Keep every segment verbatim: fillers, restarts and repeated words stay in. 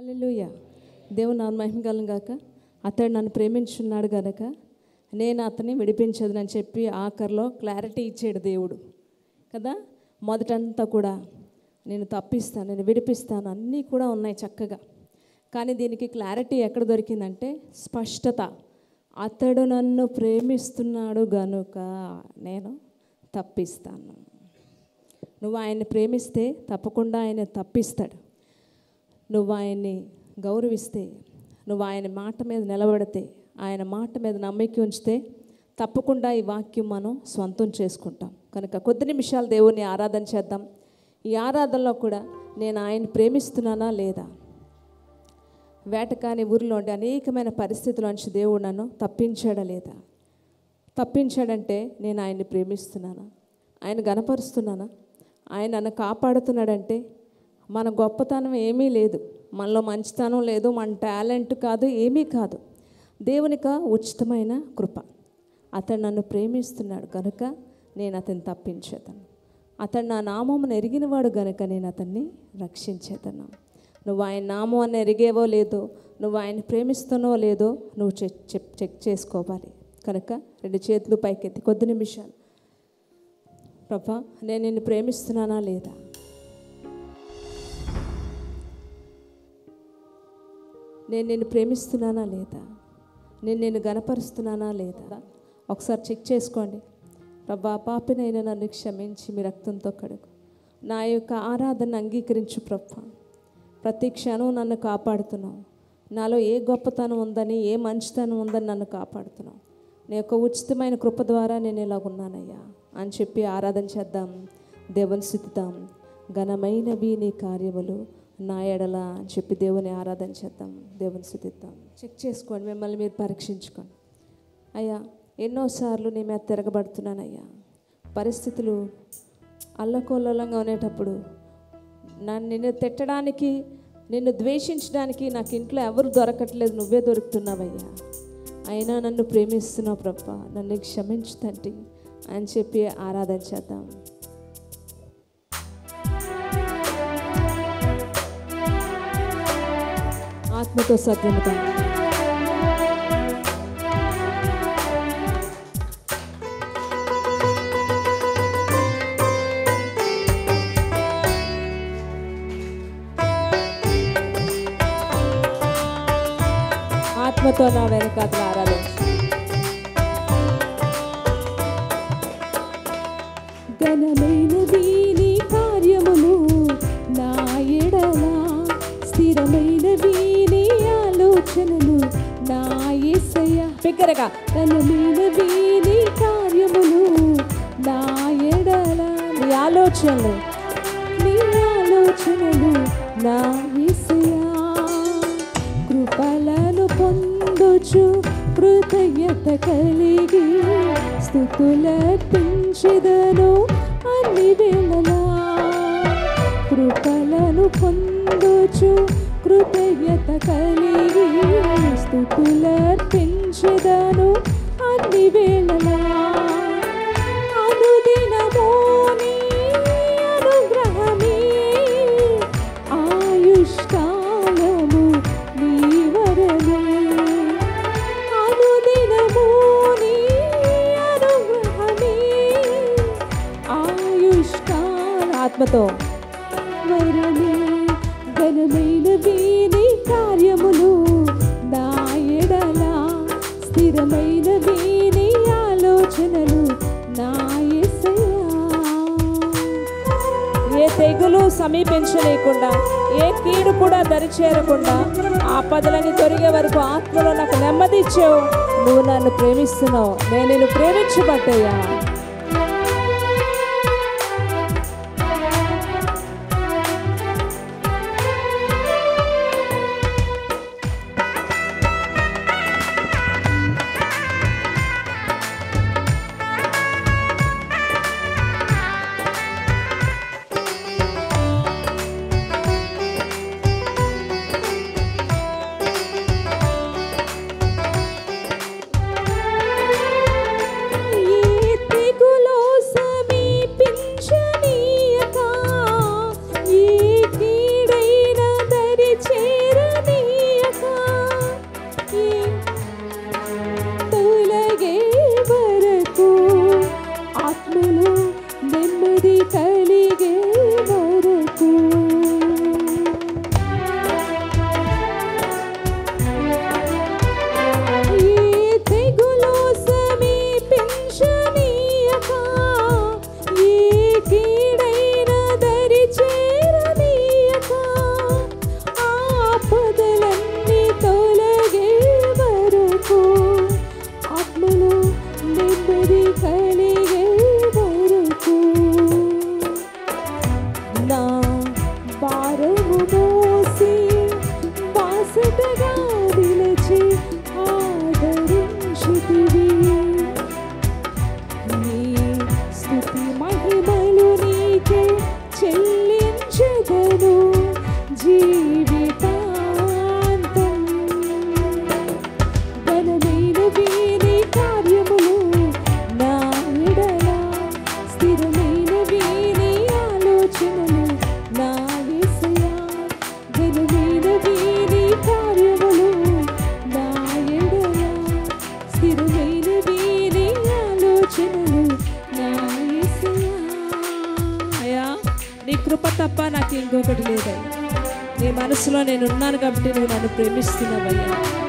హల్లెలూయా. దేవుని నామమునకు మహిమ కలుగును గాక. అతడు నన్ను ప్రేమించున్నాడు గనక నేను అతన్ని విడిపించదునని చెప్పి ఆఖరిలో క్లారిటీ ఇచ్చాడు దేవుడు కదా. మొదటంతా కూడా నేను తప్పిస్తాను, నేను విడిపిస్తాను అన్నీ కూడా ఉన్నాయి చక్కగా. కానీ దీనికి క్లారిటీ ఎక్కడ దొరికిందంటే స్పష్టత. అతడు నన్ను ప్రేమిస్తున్నాడు గనుక నేను తప్పిస్తాను. నువ్వు ఆయన్ని ప్రేమిస్తే తప్పకుండా ఆయన తప్పిస్తాడు. నువ్వు ఆయన్ని గౌరవిస్తే, నువ్వు ఆయన మాట మీద నిలబడితే, ఆయన మాట మీద నమ్మిక ఉంచితే తప్పకుండా ఈ వాక్యం మనం స్వంతం చేసుకుంటాం. కనుక కొద్ది నిమిషాలు దేవుని ఆరాధన చేద్దాం. ఈ ఆరాధనలో కూడా నేను ఆయన ప్రేమిస్తున్నానా లేదా, వేటకాని ఊరిలో ఉండే అనేకమైన పరిస్థితుల్లోంచి దేవుడు నన్ను తప్పించాడా లేదా, తప్పించాడంటే నేను ఆయన్ని ప్రేమిస్తున్నానా, ఆయన గణపరుస్తున్నానా, ఆయన నన్ను కాపాడుతున్నాడంటే మన గొప్పతనం ఏమీ లేదు, మనలో మంచితనం లేదు, మన టాలెంట్ కాదు, ఏమీ కాదు, దేవునిక ఉచితమైన కృప. అతడు నన్ను ప్రేమిస్తున్నాడు కనుక నేను అతన్ని తప్పించేదను. అతడు నా నామమును ఎరిగినవాడు కనుక నేను అతన్ని రక్షించేదను. నువ్వు ఆయన నామాన్ని ఎరిగేవో లేదో, నువ్వు ఆయన ప్రేమిస్తున్నావో లేదో నువ్వు చెక్ చెక్ చెక్ చేసుకోవాలి. కనుక రెండు చేతులు పైకెత్తి కొద్ది నిమిషాలు, ప్రభా నేను నిన్ను ప్రేమిస్తున్నానా లేదా, నేను నిన్ను ప్రేమిస్తున్నానా లేదా, నేను నిన్ను గణపరుస్తున్నానా లేదా ఒకసారి చెక్ చేసుకోండి. ప్రభా పాపినైనా నన్ను క్షమించి మీ రక్తంతో కడుగు, నా యొక్క ఆరాధన అంగీకరించు ప్రభా. ప్రతి క్షణం నన్ను కాపాడుతున్నావు, నాలో ఏ గొప్పతనం ఉందని, ఏ మంచితనం ఉందని నన్ను కాపాడుతున్నావు. నీ యొక్క ఉచితమైన కృప ద్వారా నేను ఇలాగున్నానయ్యా అని చెప్పి ఆరాధన చేద్దాం, దేవుని స్తుతిద్దాం. ఘనమైనవి నీ కార్యములు నా ఎడల అని చెప్పి దేవుని ఆరాధన చేద్దాం, దేవుని స్తుతిద్దాం. చెక్ చేసుకోండి, మిమ్మల్ని మీరు పరీక్షించుకోండి. అయ్యా ఎన్నోసార్లు నీ మీద తిరగబడుతున్నానయ్యా, పరిస్థితులు అల్లకొల్లంగా ఉండేటప్పుడు నన్ను నిన్ను తిట్టడానికి, నిన్ను ద్వేషించడానికి నాకు ఇంట్లో ఎవరు దొరకట్లేదు, నువ్వే దొరుకుతున్నావయ్యా. అయినా నన్ను ప్రేమిస్తున్నావు ప్రభా, నన్ను క్షమించు తండ్రి అని చెప్పి ఆరాధన చేద్దాం. ఆత్మతో సత్యముతో ఆత్మతో నా వెనకాతల ఆరాధించు. ఘనమైనవి నీ కార్యములు నా ఎడల, స్థిరమైనవి నీ ఆలోచనలు నా యేసయ్యా. బిగ్గరగా ఘనమైనవి నీ కార్యములు నా ఎడల, నీ ఆలోచనలు నీ ఆలోచనలు నా యేసయ్యా. కృపలను పొందుచు కృతజ్ఞత కలిగి స్తుతులర్పించెదను అన్ని వేళలా. కృపలను పొందుచు కృతజ్ఞత కలిగి స్తుతులర్పించెదను అన్ని వేళలా. అనుదినము నీ అనుగ్రహమే, ఆయుష్కాలము నీ వరమే. అనుదినము నీ అనుగ్రహమే, ఆయుష్కాల ఆత్మతో వరమే. ఘనమైనవి నీ కార్యములు నా ఎడల, స్థిరమైనవి నీ ఆలోచనలు నా యేసయ్యా. ఏ తెగులు సమీపించలేకుండా, ఏ కీడు కూడా దరిచేరకుండా, ఆపదలని తొరిగే వరకు ఆత్మలో నాకు నెమ్మది ఇచ్చావు. నువ్వు నన్ను ప్రేమిస్తున్నావు, నేను నిన్ను ప్రేమించబట్టయ్యా. ఏ తప్ప నాకు ఇంకొకటి లేదయ్యా. నీ మనసులో నేను ఉన్నాను కాబట్టి నువ్వు నన్ను ప్రేమిస్తున్నావయ్యా.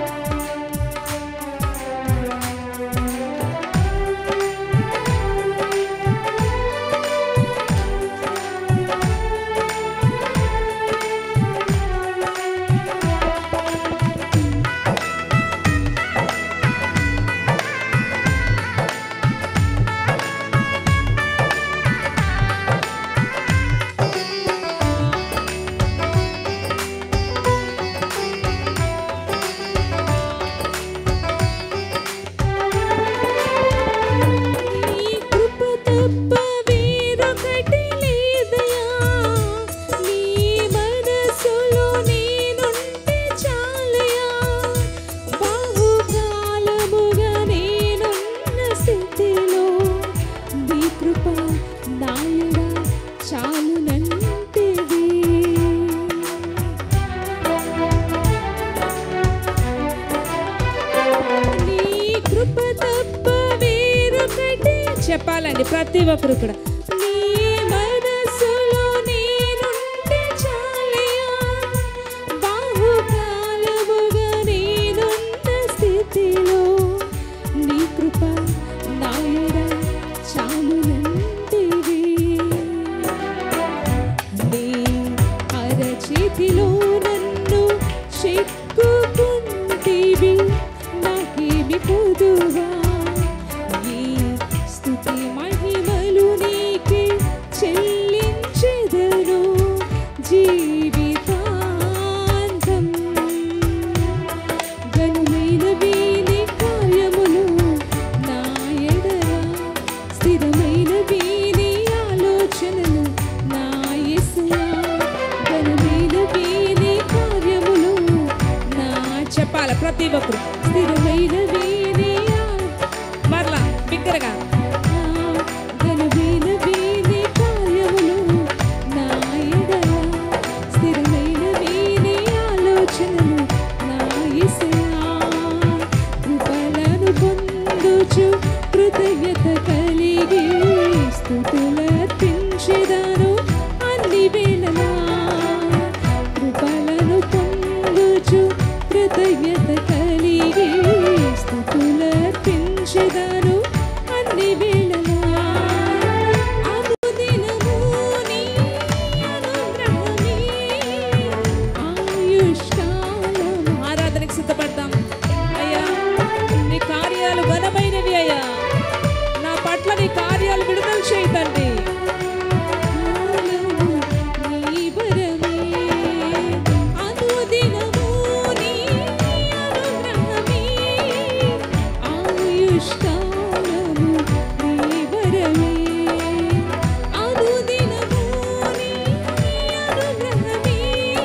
చెప్పాలండి ప్రతి ఒక్కరు కూడా. నీ మనసులో నేనుంటే చాలయ్యా, బాహుకాలముగా నేనున్న స్థితిలో నీ కృప నాయడ చాలునంటివి. నీ అరచేతిలో నన్ను చెక్కుకుంటివి, నాకేమి పొదువా మహిమలు నీకే చెల్లించెదను జీవితాంతం. ఘనమైనవి నీ కార్యములు నా ఎడల, స్థిరమైనవి నీ ఆలోచనలు నా యేసయ్యా. ఘనమైనవి నీ కార్యములు నా, చెప్పాలి ప్రతి ఒక్కరు, స్థిరమైనవి నీ మరలా బిగ్గరగా. కృతజ్ఞత కలిగి స్తుతులర్పించెదను అన్ని వేళలా. కృపలను పొందుచు కృతజ్ఞత కలిగి స్తుతులర్పించెదను అన్ని వేళలా. అనుదినము నీ అనుగ్రహమే ఆయుష్కాలం. ఆరాధనకు సిద్ధపడతాం అయ్యా. నీ కార్యాలు ఘనమైనవి అయ్యా, నా పట్ల నీ కార్యాలు విడుదల చేయి తండ్రి. నీ వరమే అనుదినము నీ అనుగ్రహమే ఆయుష్కాలము. నీ వరమే అనుదినము నీ అనుగ్రహమే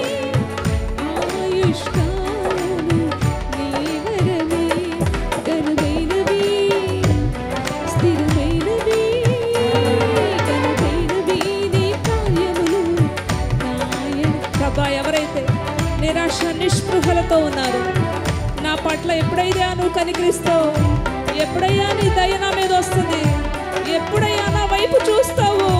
ఆయుష్కాలము. నీ వరమే ఘనమైనవి స్థిరమైనవి, ఘనమైనవి నీ కార్యములు నాయ. ప్రభా, ఎవరైతే నిరాశ నిస్పృహలతో ఉన్నారు, నా పట్ల ఎప్పుడైనా నువ్వు కనికరిస్తావు, ఎప్పుడైనా నీ దయ నా మీద వస్తుంది, ఎప్పుడైనా నా వైపు చూస్తావు.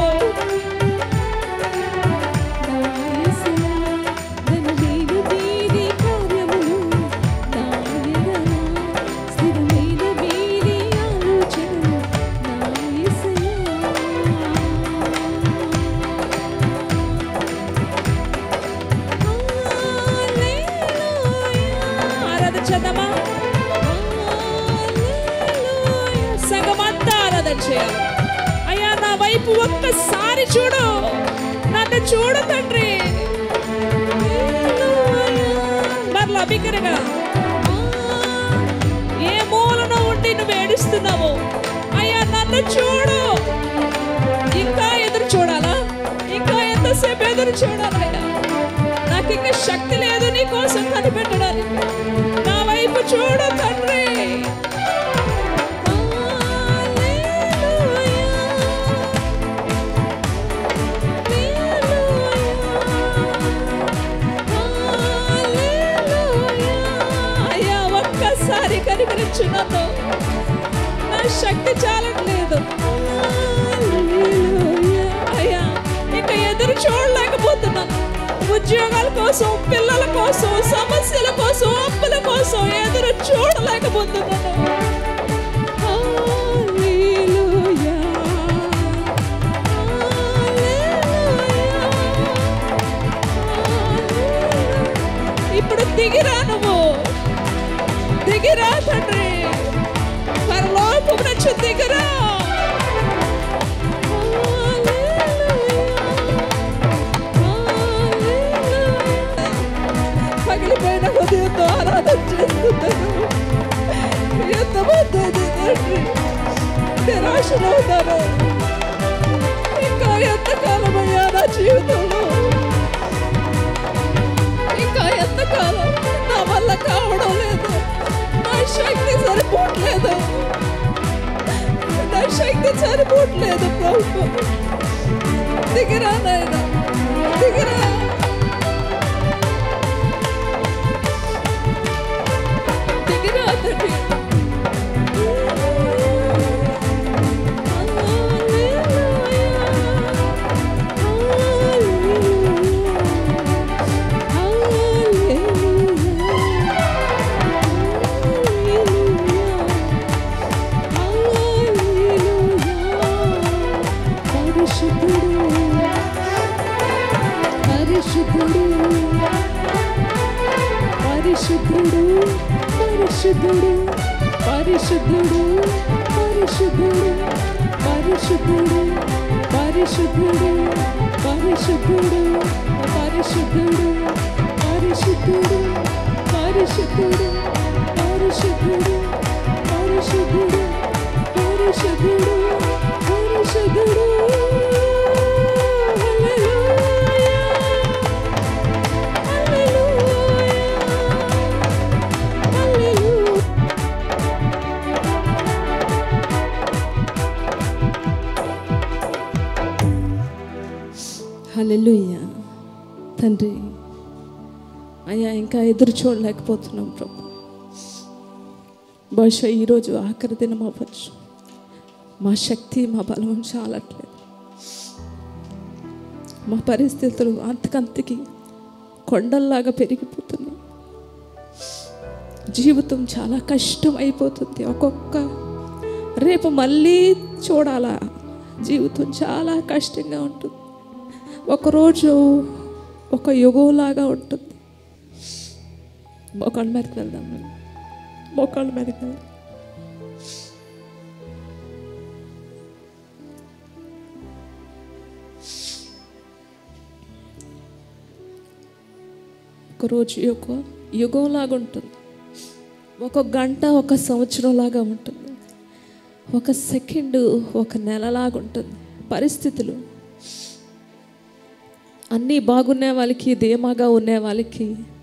సంగమంతా ఆరాధన చేయాలి అయ్యా. నా వైపు ఒక్కసారి చూడు, నన్ను చూడు తండ్రి. మరలా బిగ్గరగా, ఏ మూలన ఉండి నువ్వు ఏడుస్తున్నావు అయ్యా, నన్ను చూడు. ఇంకా ఎదురు చూడాలా? ఇంకా ఎంతసేపు ఎదురు చూడాలయ్యా? నాకు ఇంకా శక్తి లేదు నీ కోసం కనిపెట్టడానికి. నా వైపు చూడు తండ్రి. అయ్యా, ఒక్కసారి కనికరించు నన్ను, నా శక్తి చాలట్లేదు అయ్యా. ఇంకా ఎదురు చూడలేకపోతే ఉద్యోగాల కోసం, పిల్లల కోసం, సమస్యల కోసం, అప్పుల కోసం ఎదురు చూడలేకపోతున్నాను. హల్లెలూయా, ఇప్పుడు దిగిరా, నువ్వు దిగిరా తండ్రి, పరలోకం నుంచి దిగిరా. పగిలిపోయిన హృదయంతో ఆరాధన చేస్తున్నాను. ఎంతమంది తండ్రి నిరాశలో ఉన్నారు. ఇంకా ఎంతకాలమయ్యా నా జీవితంలో, ఇంకా ఎంతకాలం నా వల్ల కావడం లేదు, నా శక్తి సరిపోవట్లేదు, నా శక్తి సరిపోవట్లేదు. ప్రభు దిగిరా నాయనా, దిగిరా. దిగిరా తండ్రి. పరిశుద్ధుడు, పరిశుద్ధుడు, పరిశుద్ధుడు, పరిశుద్ధుడు, పరిశుద్ధుడు, పరిశుద్ధుడు, పరిశుద్ధుడు, పరిశుద్ధుడు, పరిశుద్ధుడు, పరిశుద్ధుడు, పరిశుద్ధుడు, పరిశుద్ధుడు, పరిశుద్ధుడు, పరిశుద్ధుడు. హల్లెలూయా. తండ్రి అయ్యా, ఇంకా ఎదురు చూడలేకపోతున్నాం ప్రభు. బహుశా ఈరోజు ఆఖరి దినం అవ్వచ్చు. మా శక్తి, మా బలం చాలట్లేదు. మా పరిస్థితులు అంతకంతకి కొండల్లాగా పెరిగిపోతున్నాయి. జీవితం చాలా కష్టం అయిపోతుంది. ఒక్కొక్క రేపు మళ్ళీ చూడాలా, జీవితం చాలా కష్టంగా ఉంటుంది. ఒకరోజు ఒక యుగంలాగా ఉంటుంది. మోకాళ్ళ మీదకి వెళ్దాం, మోకాళ్ళ మీదకి వెళ్దాం. ఒకరోజు ఒక యుగంలాగా ఉంటుంది. ఒక గంట ఒక సంవత్సరంలాగా ఉంటుంది. ఒక సెకండు ఒక నెలలాగా ఉంటుంది. పరిస్థితులు అన్నీ బాగునే వాళ్ళకి, ధీమాగా ఉండే వాళ్ళకి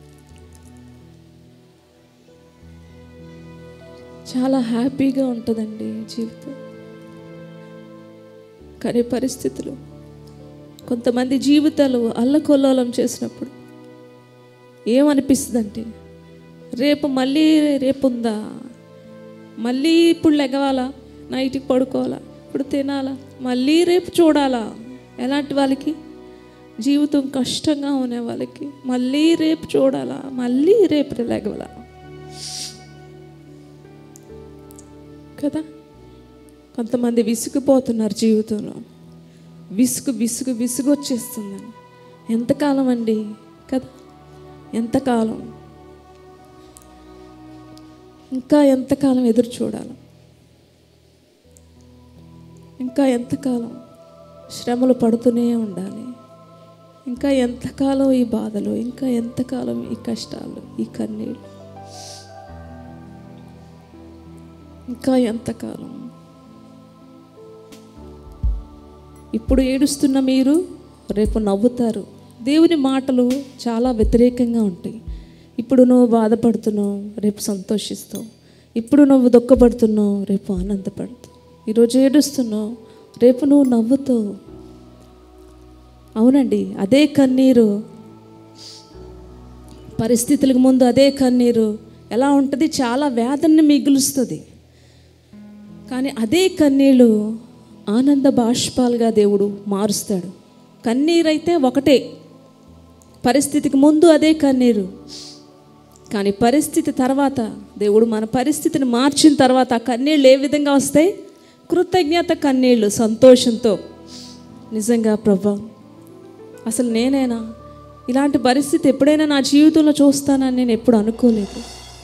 చాలా హ్యాపీగా ఉంటుందండి జీవితం. కానీ పరిస్థితులు, కొంతమంది జీవితాలు అల్లకొల్లోలం చేసినప్పుడు ఏమనిపిస్తుందంటే, రేపు మళ్ళీ రేపు ఉందా, మళ్ళీ ఇప్పుడు లెగవాలా, నైట్కి పడుకోవాలా, ఇప్పుడు తినాలా, మళ్ళీ రేపు చూడాలా. ఎలాంటి వాళ్ళకి? జీవితం కష్టంగా ఉండే వాళ్ళకి మళ్ళీ రేపు చూడాలా, మళ్ళీ రేపు లెగవాలా కదా. కొంతమంది విసిగిపోతున్నారు జీవితంలో. విసుగు విసుగు విసుగు వచ్చేస్తుందని. ఎంతకాలం అండి కదా, ఎంతకాలం, ఇంకా ఎంతకాలం ఎదురు చూడాలి, ఇంకా ఎంతకాలం శ్రమలు పడుతూనే ఉండాలి, ఇంకా ఎంతకాలం ఈ బాధలు, ఇంకా ఎంతకాలం ఈ కష్టాలు, ఈ కన్నీళ్ళు, ఇంకా ఎంతకాలం. ఇప్పుడు ఏడుస్తున్న మీరు రేపు నవ్వుతారు. దేవుని మాటలు చాలా వ్యతిరేకంగా ఉంటాయి. ఇప్పుడు నువ్వు బాధపడుతున్నావు, రేపు సంతోషిస్తావు. ఇప్పుడు నువ్వు దుఃఖపడుతున్నావు, రేపు ఆనందపడతావు. ఈరోజు ఏడుస్తున్నావు, రేపు నువ్వు నవ్వుతావు. అవునండి, అదే కన్నీరు పరిస్థితులకు ముందు, అదే కన్నీరు ఎలా ఉంటుంది? చాలా వేదనని మిగులుస్తుంది. కానీ అదే కన్నీళ్ళు ఆనంద బాష్పాలుగా దేవుడు మారుస్తాడు. కన్నీరైతే ఒకటే, పరిస్థితికి ముందు అదే కన్నీరు, కానీ పరిస్థితి తర్వాత దేవుడు మన పరిస్థితిని మార్చిన తర్వాత ఆ కన్నీళ్ళు ఏ విధంగా వస్తాయి? కృతజ్ఞత కన్నీళ్ళు, సంతోషంతో. నిజంగా ప్రభా, అసలు నేనేనా ఇలాంటి పరిస్థితి ఎప్పుడైనా నా జీవితంలో చూస్తానని నేను ఎప్పుడు అనుకోలేదు.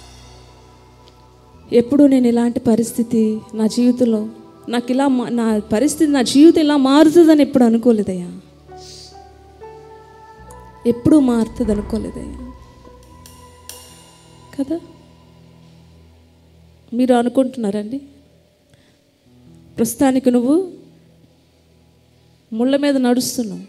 ఎప్పుడు నేను ఇలాంటి పరిస్థితి నా జీవితంలో నాకు ఇలా నా పరిస్థితి నా జీవితం ఇలా మారుతుందని ఎప్పుడు అనుకోలేదయ్యా. ఎప్పుడు మారుతుంది అనుకోలేదయ్యా కదా. మీరు అనుకుంటున్నారండి ప్రస్తుతానికి నువ్వు ముళ్ళ మీద నడుస్తున్నావు,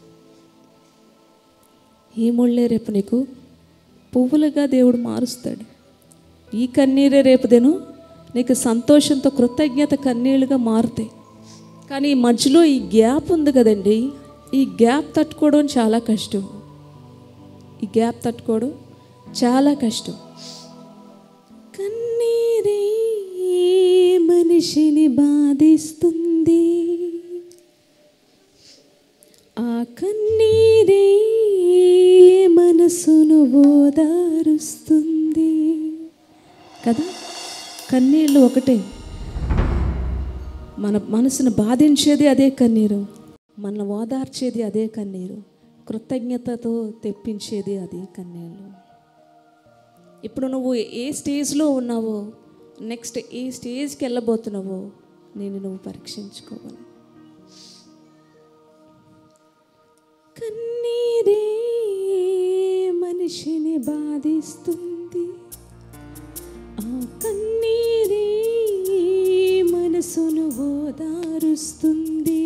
ఈ ముళ్ళే రేపు నీకు పువ్వులుగా దేవుడు మారుస్తాడు. ఈ కన్నీరే రేపుదేను నీకు సంతోషంతో కృతజ్ఞత కన్నీళ్ళుగా మారుతాయి. కానీ ఈ మధ్యలో ఈ గ్యాప్ ఉంది కదండి, ఈ గ్యాప్ తట్టుకోవడం చాలా కష్టం. ఈ గ్యాప్ తట్టుకోవడం చాలా కష్టం. కన్నీరే మనిషిని బాధిస్తుంది, ఆ కన్నీరే మనసును ఓదారుస్తుంది కదా. కన్నీళ్ళు ఒకటే, మన మనసును బాధించేది అదే కన్నీరు, మనల్ని ఓదార్చేది అదే కన్నీరు, కృతజ్ఞతతో తెప్పించేది అదే కన్నీళ్ళు. ఇప్పుడు నువ్వు ఏ స్టేజ్లో ఉన్నావో, నెక్స్ట్ ఏ స్టేజ్కి వెళ్ళబోతున్నావో నేను నువ్వు పరీక్షించుకోవాలి. కన్నీరే మనిషిని బాధిస్తుంది, ఆ కన్నీరే మనసును ఓదారుస్తుంది.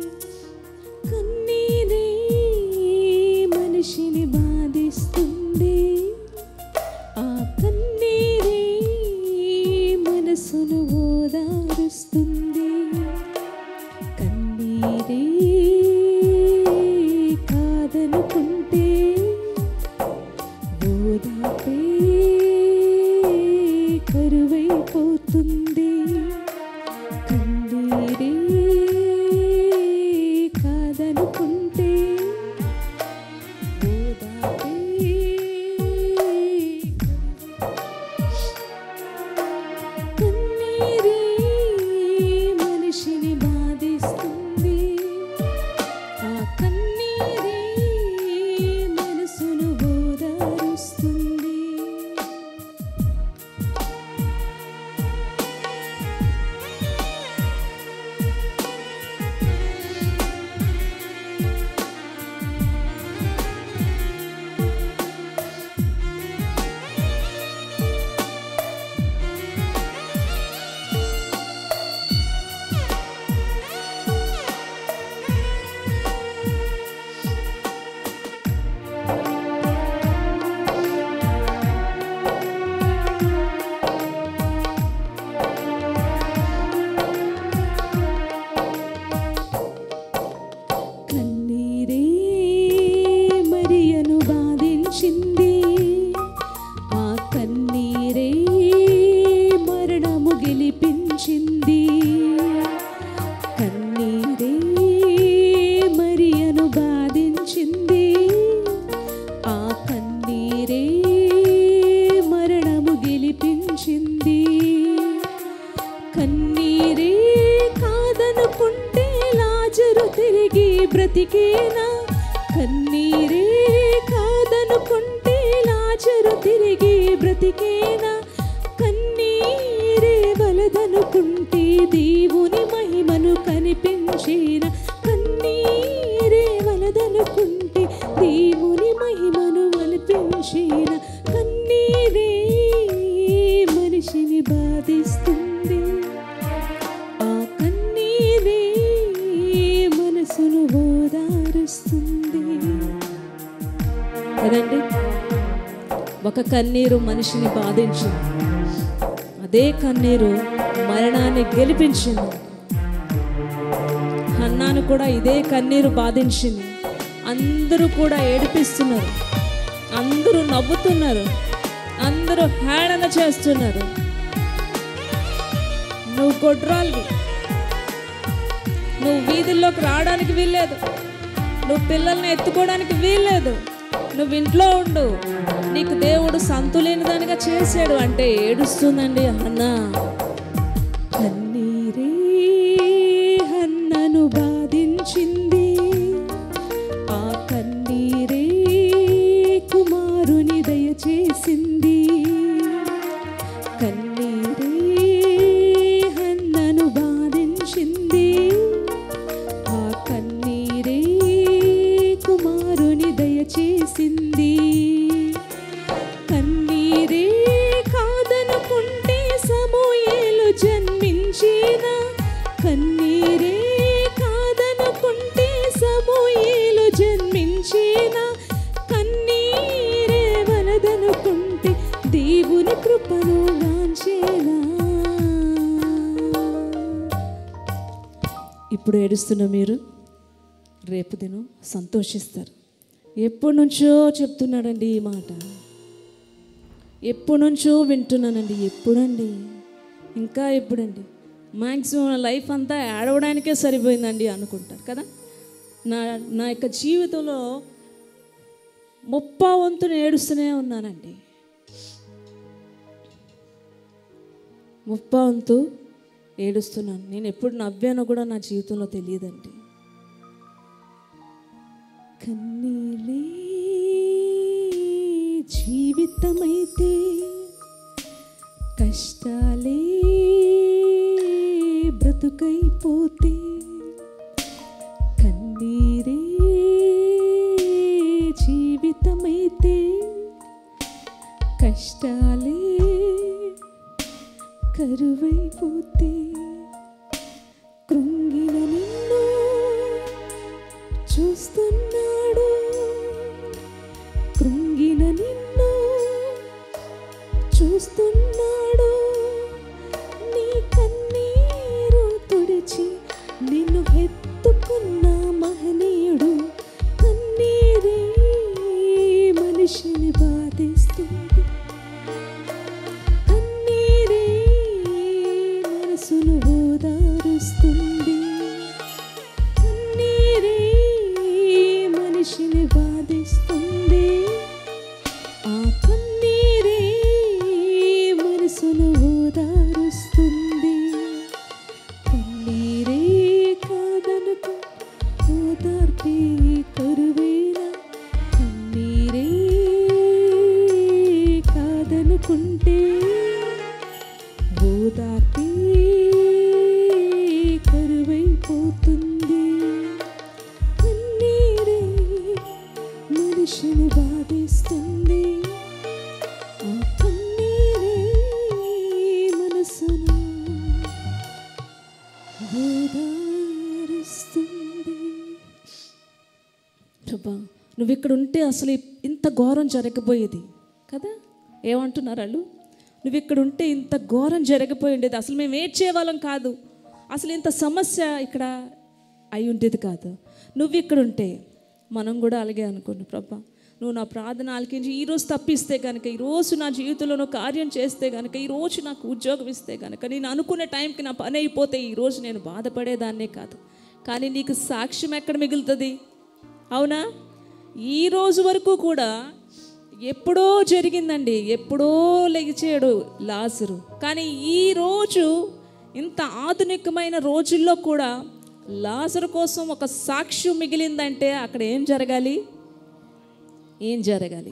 కన్నీరే మనిషిని బాధిస్తుంది, ఆ కన్నీరే మనసును ఓదారుస్తుంది. కన్నీరే కాదనుకుంటే ఓదాపే కరువైపోతుంది. కన్నీరే కాదనుకుంటే ఓదాపే కన్నీరే మనిషిని బాధిస్తుంది, ఆ కన్నీరే మనసును ఓదారుస్తుంది. కన్నీరే మరియను బాధించింది, ఆ కన్నీరే మరణము గెలిపించింది. కన్నీరే మరియను బాధించింది, ఆ కన్నీరే మరణము గెలిపించింది. కన్నీరే కాదనుకుంటే లాజరు తిరిగి బ్రతికేనా. కన్నీరే కాదనుకుంటే లాజరు తిరిగి బ్రతికేనా. కన్నీరే వలదనుకుంటే దేవుని మహిమను కనిపించేనా. కన్నీరే వలదనుకుంటే దేవుని మహిమను కనిపించేనా. కన్నీరే మనిషిని బాధిస్తుంది, ఆ కన్నీరే మనసును ఓదారుస్తుంది కదండి. ఒక కన్నీరు మనిషిని బాధించింది, అదే కన్నీరు మరణాన్ని గెలిపించింది. హన్నాను కూడా ఇదే కన్నీరు బాధించింది. అందరూ కూడా ఏడిపిస్తున్నారు, అందరూ నవ్వుతున్నారు, అందరూ హేళన చేస్తున్నారు. నువ్వు గొడ్రాలివి, నువ్వు వీధుల్లోకి రావడానికి వీల్లేదు, నువ్వు పిల్లల్ని ఎత్తుకోవడానికి వీల్లేదు, నువ్వు ఇంట్లో ఉండు, నీకు దేవుడు సంతులేని దానిగా చేశాడు అంటే ఏడుస్తుందండి అన్న. కన్నీరే హన్నను బాధించింది, ఆ కన్నీరే కుమారుని దయచేసింది. కన్నీరే హన్నను బాధించింది, ఆ కన్నీరే కుమారుని దయచేసింది. కన్నీరే కాదనుకుంటే సమూయేలు జన్మించిన, కన్నీరే కాదనుకుంటే సమూయేలు జన్మించిన, కన్నీరే వలదనుకుంటే దేవుని కృపను గాంచేనా. ఇప్పుడు ఏడుస్తున్న మీరు రేపు దినం సంతోషిస్తారు. ఎప్పటి నుంచో చెప్తున్నాడండి ఈ మాట, ఎప్పటి నుంచో వింటున్నానండి. ఎప్పుడండి, ఇంకా ఎప్పుడండి? మ్యాక్సిమం లైఫ్ అంతా ఏడవడానికే సరిపోయిందండి అనుకుంటారు కదా. నా నా యొక్క జీవితంలో ముప్పా వంతును ఏడుస్తూనే ఉన్నానండి. ముప్పా వంతు ఏడుస్తున్నాను. నేను ఎప్పుడు నవ్వానో కూడా నా జీవితంలో తెలియదండి. కన్నీలే జీవితమైతే, కష్టాలే బ్రతుకైపోతే, కన్నీరే జీవితమైతే, కష్టాలే కరువైపోతే, కృంగిన నిన్ను చూస్తున్నాడు, కృంగిన నిన్ను చూస్తున్నాడు. నీ కన్నీరు తుడిచి నిన్ను ఎత్తుకున్న మహనీయుడు. కన్నీరే మనిషిని బాధిస్తుంది, కన్నీరే మనసును ఓదారుస్తుంది, కన్నీరే మనిషిని బాధిస్తుంది. ఆ కన్నీరే మనసును ఓదారుస్తుంది. కన్నీరే కాదనుకు ఓదార్పే కరువేలా, కన్నీరే కాదనుకుంటే ఓదార్పే కరువైపోతుంది. కన్నీరే మనిషిని బాధిస్తుంది, ఆ కన్నీరే మనసును ఓదారుస్తుంది. ప్రభా, నువ్వు ఇక్కడ ఉంటే అసలు ఇంత ఘోరం జరగబోయేది కదా. ఏమంటున్నారు వాళ్ళు? నువ్వు ఇక్కడ ఉంటే ఇంత ఘోరం జరిగిపోయి ఉండేది, అసలు మేము ఏడ్చే వాళ్ళం కాదు, అసలు ఇంత సమస్య ఇక్కడ అయి ఉండేది కాదు. నువ్వు ఇక్కడ ఉంటే మనం కూడా అలాగే అనుకోండి. ప్రభా, నువ్వు నా ప్రార్థన ఆలకించి ఈరోజు తప్పిస్తే కనుక, ఈరోజు నా జీవితంలో నువ్వు కార్యం చేస్తే కనుక, ఈరోజు నాకు ఉద్యోగం ఇస్తే కనుక, నేను అనుకునే టైంకి నా పని అయిపోతే ఈరోజు నేను బాధపడేదాన్నే కాదు. కానీ నీకు సాక్ష్యం ఎక్కడ మిగులుతుంది? అవునా? ఈ రోజు వరకు కూడా ఎప్పుడో జరిగిందండి, ఎప్పుడో లెగిచాడు లాజరు. కానీ ఈరోజు ఇంత ఆధునికమైన రోజుల్లో కూడా లాజరు కోసం ఒక సాక్ష్యం మిగిలిందంటే అక్కడ ఏం జరగాలి? ఏం జరగాలి?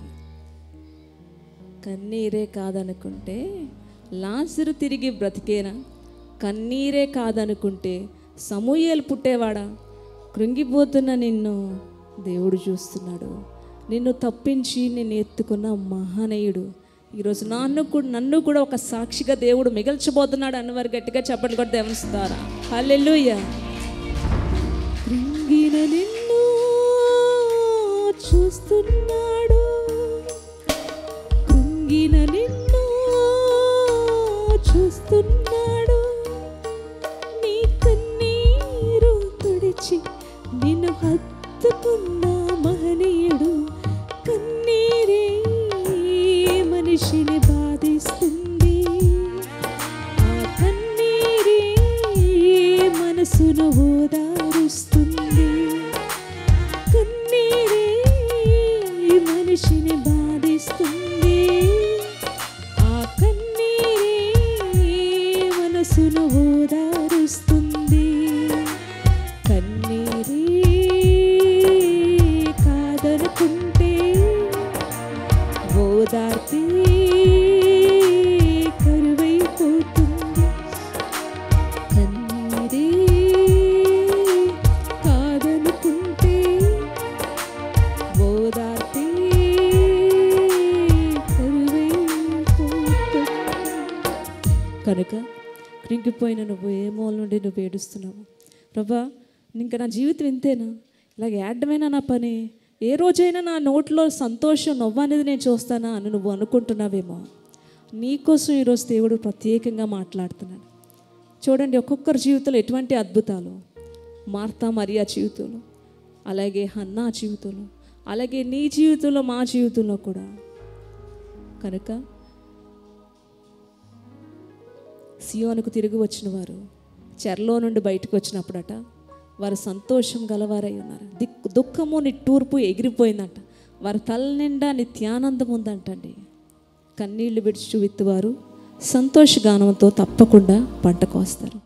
కన్నీరే కాదనుకుంటే లాజరు తిరిగి బ్రతికేనా? కన్నీరే కాదనుకుంటే సమూయేలు పుట్టేవాడా? కృంగిపోతున్న నిన్ను దేవుడు చూస్తున్నాడు, నిన్ను తప్పించి నిన్ను ఎత్తుకున్న మహానీయుడు. ఈరోజు నన్ను కూడా నన్ను కూడా ఒక సాక్షిగా దేవుడు మిగల్చబోతున్నాడు అన్నవారు గట్టిగా చప్పట్లు కూడా దేవునిస్తారా? హల్లెలూయా. కృంగిన నిన్ను చూస్తున్నాడు, కృంగిన నిన్ను చూస్తున్నాడు. నీ కన్నీరు తుడిచి నిన్ను హత్తుకున్న మహనీయుడు. కన్నీరే మనిషిని బాధిస్తుంది, ఆ కన్నీరే మనసును ఓదారుస్తుంది. కన్నీరే మనసును ఓదారుస్తుంది. కన్నీరే కాదనుకుంటే ఓదార్పే కరువైపోతుంది. కన్నీరే కాదనుకుంటే ఓదార్పే కరువైపోతుంది. కనుక కృంగిపోయిన నువ్వు ఏ మూల నుండి నువ్వు ఏడుస్తున్నావు? ప్రభా, ఇంకా నా జీవితం ఇంతేనా? ఇలాగ ఏడ్డమైనా నా పని? ఏ రోజైనా నా నోట్లో సంతోషం నవ్వు అనేది నేను చూస్తానా అని నువ్వు అనుకుంటున్నావేమో. నీకోసం ఈరోజు దేవుడు ప్రత్యేకంగా మాట్లాడుతున్నాడు. చూడండి, ఒక్కొక్కరి జీవితంలో ఎటువంటి అద్భుతాలు. మార్తా మరియా జీవితంలో, అలాగే హన్నా జీవితంలో, అలాగే నీ జీవితంలో, మా జీవితంలో కూడా. కనుక సియోనుకు తిరిగి వచ్చిన వారు చెరలో నుండి బయటకు వచ్చినప్పుడట వారు సంతోషం గలవారై ఉన్నారు. దిక్కు దుఃఖము నిట్టూర్పు ఎగిరిపోయిందంట. వారి తల నిండా నిత్యానందం ఉందంటండి. కన్నీళ్లు విడిచి విత్తువారు సంతోషగానంతో తప్పకుండా పంట కోస్తారు.